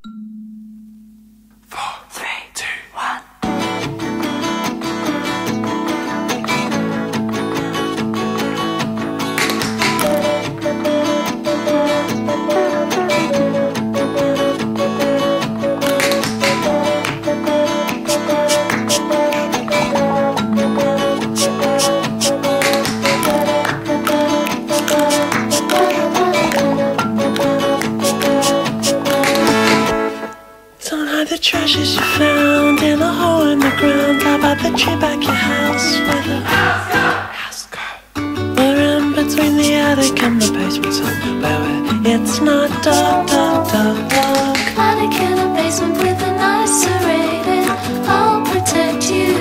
The treasures you found in a hole in the ground. How about the tree back your house with a house girl? We're in between the attic and the basement somewhere. It's not dark, dark, dark, dark. Attic in a basement with an isolated, I'll protect you.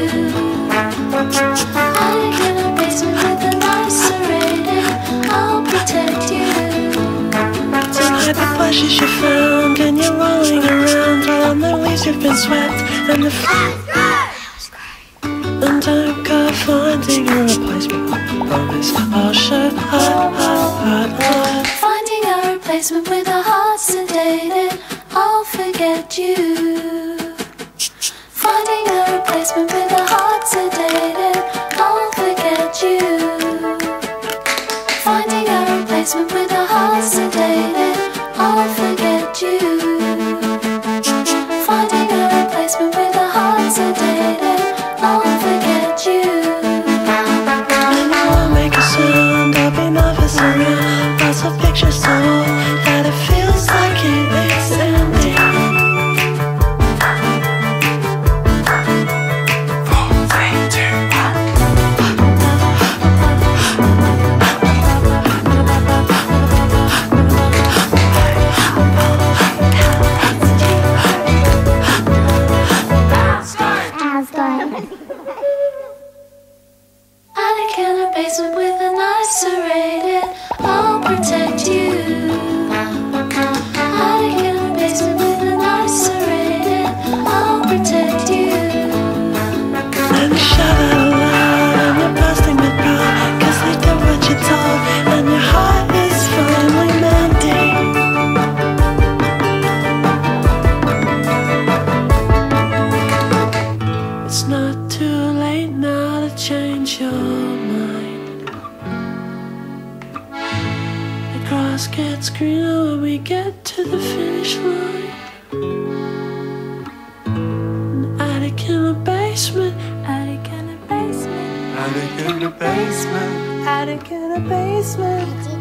Attic in a basement with an isolated, I'll protect you. Tonight the pleasures you found and you're rolling around on the leaves you've been swept and the flowers cry. And don't go finding a replacement. I promise I'll show hard. Finding a replacement with a heart sedated, I'll forget you. Finding a replacement with a heart sedated, I'll forget you. Finding a replacement with a heart sedated, I'll forget you. Finding a replacement with a heart sedated, I'll forget you. And I won't make a sound, I'll be nervous around. Lots of pictures so old that it feels like it is ending. 4, 3, 2, 1. Attic in a basement with an isolated, I'll protect you. Attic in a basement with an isolated, I'll protect you. And you shout out loud and you're bursting with pride, 'cause they did what you're told and your heart is finally mending. It's not too late now to change your mind. The grass gets greener when we get to the finish line. An attic in a basement, attic in a basement, Attic in the basement. attic in a basement.